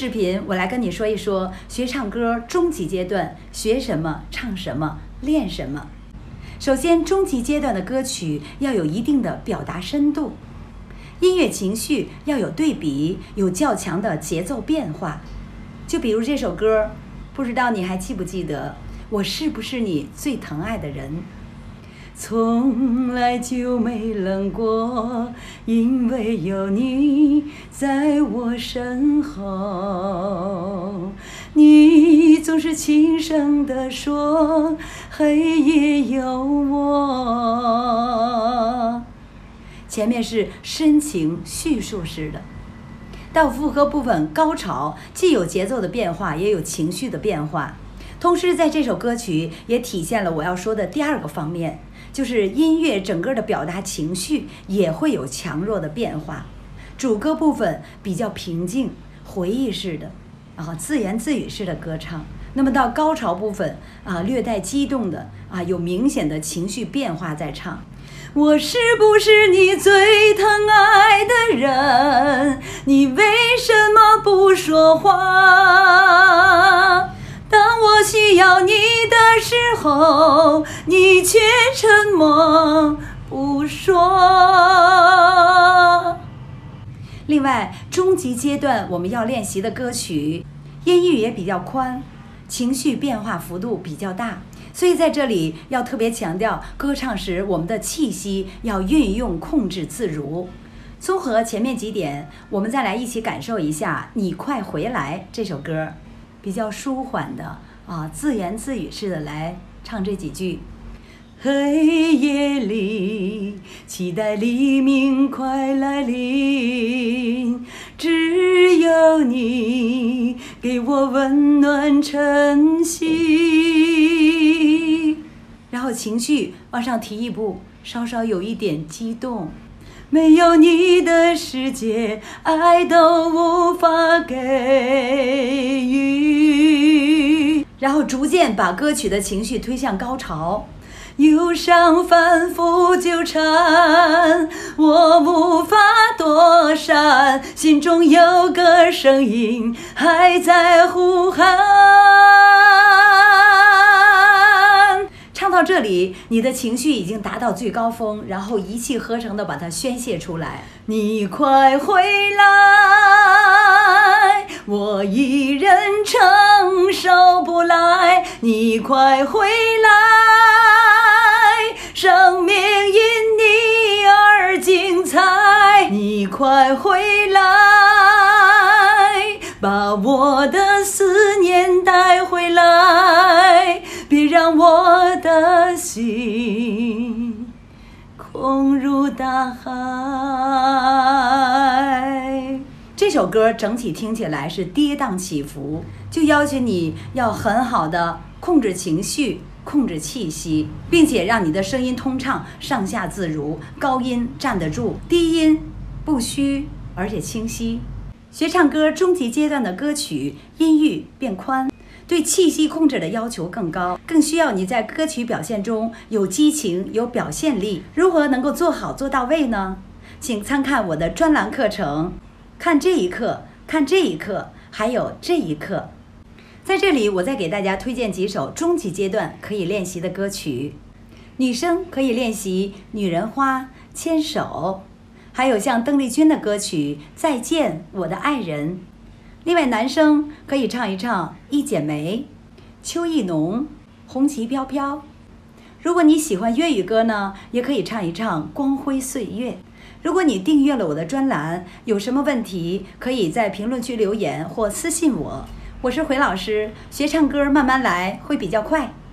视频，我来跟你说一说学唱歌中级阶段学什么、唱什么、练什么。首先，中级阶段的歌曲要有一定的表达深度，音乐情绪要有对比，有较强的节奏变化。就比如这首歌，不知道你还记不记得？我是不是你最疼爱的人？从来就没冷过，因为有你在我身后。你总是轻声地说，黑夜有我。前面是深情叙述式的，到副歌部分高潮，既有节奏的变化，也有情绪的变化。同时在这首歌曲也体现了我要说的第二个方面，就是音乐整个的表达情绪也会有强弱的变化。主歌部分比较平静，回忆式的自言自语式的歌唱，那么到高潮部分略带激动的有明显的情绪变化在唱。我是不是你最疼爱的人？你为什么不说话？当我需要你的时候，你却沉默不说。另外，中级阶段我们要练习的歌曲，音域也比较宽，情绪变化幅度比较大，所以在这里要特别强调，歌唱时我们的气息要运用控制自如。综合前面几点，我们再来一起感受一下《你快回来》这首歌，比较舒缓的自言自语式的来唱这几句。黑夜里，期待黎明快来临，只有你给我温暖晨曦。然后情绪往上提一步，稍稍有一点激动。没有你的世界，爱都无法给予。然后逐渐把歌曲的情绪推向高潮。忧伤反复纠缠，我无法躲闪，心中有个声音还在呼喊。唱到这里，你的情绪已经达到最高峰，然后一气呵成的把它宣泄出来。你快回来，我一人承受不来，你快回来，生命因你而精彩，你快回来，把我的思念带回来，别让我的心空如大海。这首歌整体听起来是跌宕起伏，就要求你要很好的控制情绪，控制气息，并且让你的声音通畅，上下自如，高音站得住，低音不虚而且清晰。学唱歌中级阶段的歌曲，音域变宽，对气息控制的要求更高，更需要你在歌曲表现中有激情，有表现力。如何能够做好做到位呢？请参看我的专栏课程，看这一课，看这一课，还有这一课。在这里，我再给大家推荐几首中级阶段可以练习的歌曲。女生可以练习《女人花》《牵手》，还有像邓丽君的歌曲《再见我的爱人》。另外，男生可以唱一唱《一剪梅》《秋意浓》《红旗飘飘》。如果你喜欢粤语歌呢，也可以唱一唱《光辉岁月》。如果你订阅了我的专栏，有什么问题可以在评论区留言或私信我。我是回老师，学唱歌慢慢来，会比较快。